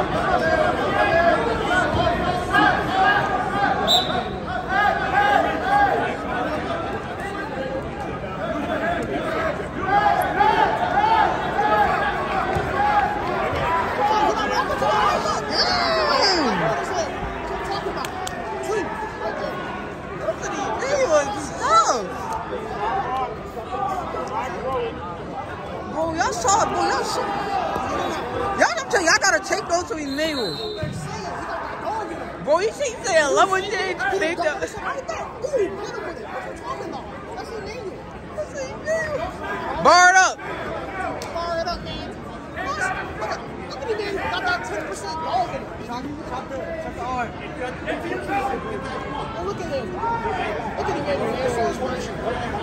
Y'all gotta take those to Emmanuel. Bro, you see, he said level change. Take that. Bar it up. Bar it up, man. Look at Emmanuel. Got that 10% dog in it. Check the arm. Oh, look at him. Look at Emmanuel, man. So much work.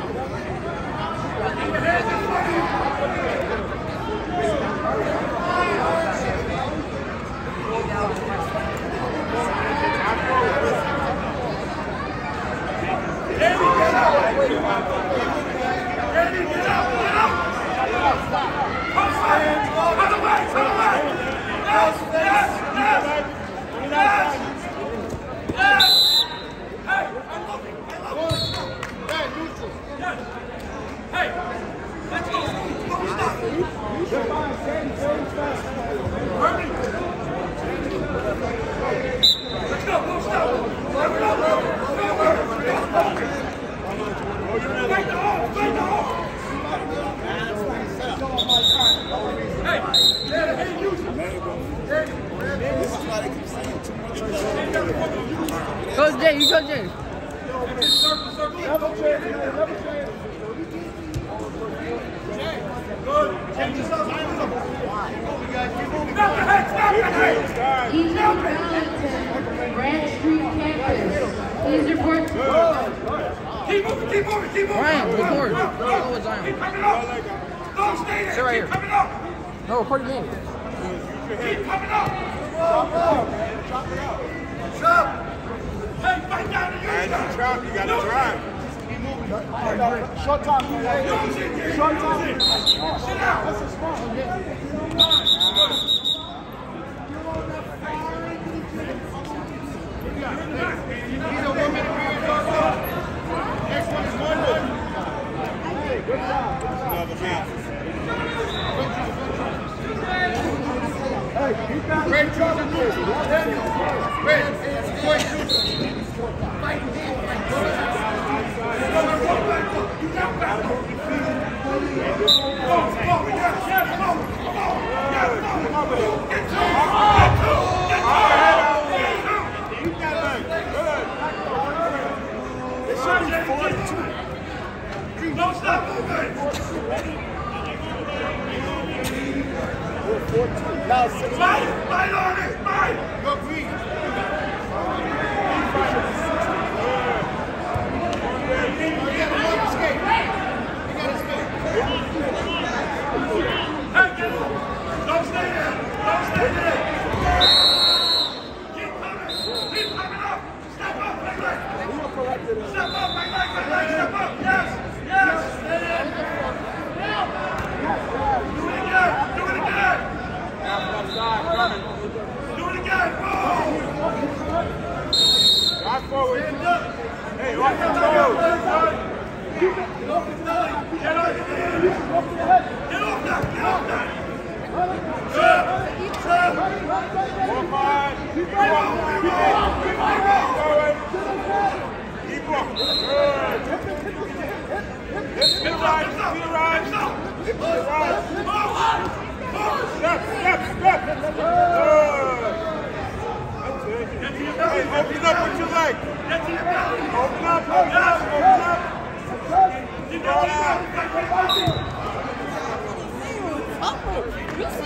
Coach Jay, you Coach Jay. East Arlington, Grand Street campus. Please report. Keep moving. Ryan, record. Oh, it's Zion. Keep coming up. Don't stay there. Sit right here. Keep coming up. No, record me. Keep coming up. Stop. Hey, fight down the unit. You gotta drive. Keep moving. Short time. Short time. Sit down. That's a smart one. He's a 1 minute period. Next one is 1 minute. Hey, good job. Hey, keep that. Great choice of neutral. Great. Great neutral. Fight. You got back. Go. Don't stop moving! Now, 6 Fight on it! Fight! Go green! Hey, get him! Don't stay there! Keep coming up! Step up, right leg! Step up, right leg! Step up! Yes! Do it again! Do it again! Drive forward. Hey, off the toe. Get off that! Get off that! Walk on. Keep on. Good. Hip to the right. Hip to the right. Step. Good. Hey, open up with your leg. Open up. Keep